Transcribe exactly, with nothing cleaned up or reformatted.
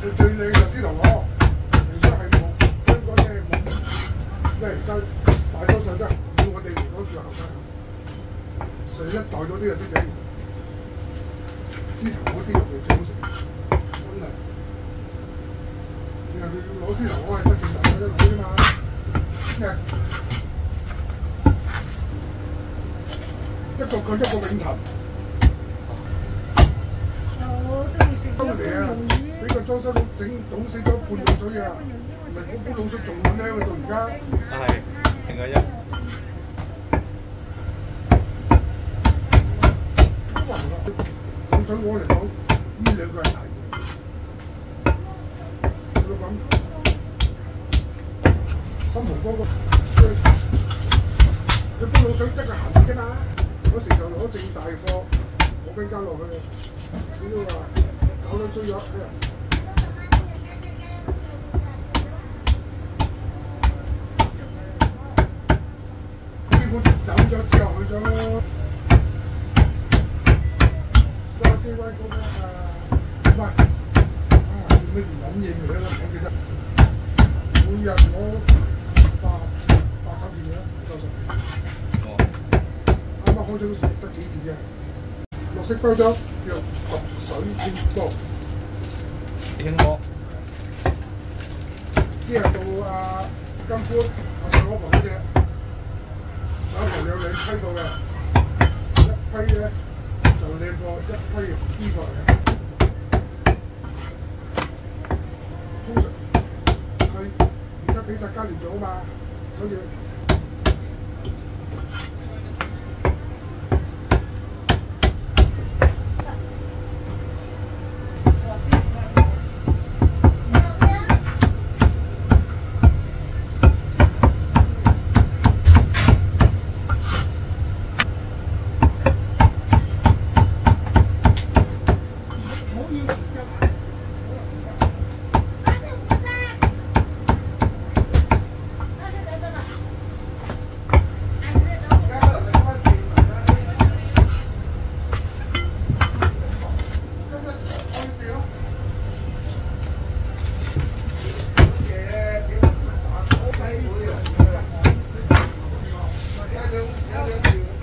最靚就獅頭螺，其實係冇香港嘅冇，因為而家大多數都係以我哋嚟講叫後生，上一代嗰啲就識整，獅頭嗰啲肉係最好食，真係。你話佢攞獅頭螺係得正大嗰一攞啫嘛，因為一個佢一個永騰。 收嚟啊！俾個裝修佬整倒死咗半桶水啊！唔係嗰煲滷水仲撚香到而家。係，另外一。都話啦，滷水我嚟講，呢兩個係大嘅。老闆，新蒲崗個，佢煲滷水得個鹹嘅嘛，嗰時就攞正大貨，我分加落去，點都話。 搞到追咗，師傅走咗之後去咗筲箕灣嗰間啊，唔係啊，叫咩撚嘢名啊？我記得每日我八八九件嘢，九十件。哦。啱啱開咗食得幾件啫，綠色包裝叫毒水清波。 清波，呢日到阿金官阿上嗰房嗰隻，有房有兩批貨嘅，一批咧就靚貨，一批 B 貨嚟嘅。通常佢而家俾晒家聯做啊嘛，所以。 有兩條。